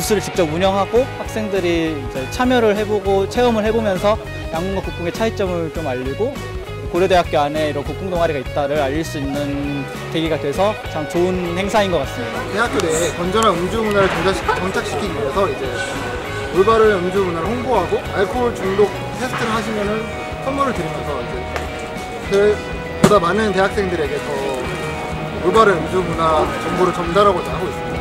부스를 직접 운영하고 학생들이 이제 참여를 해보고 체험을 해보면서 양궁과 국궁의 차이점을 좀 알리고 고려대학교 안에 이런 국궁 동아리가 있다를 알릴 수 있는 계기가 돼서 참 좋은 행사인 것 같습니다. 대학교 내에 건전한 음주 문화를 정착시키기 위해서 이제 올바른 음주 문화를 홍보하고 알코올 중독 테스트를 하시면은 선물을 드리면서 이제 보다 많은 대학생들에게 더 올바른 음주 문화 정보를 전달하고자 하고 있습니다.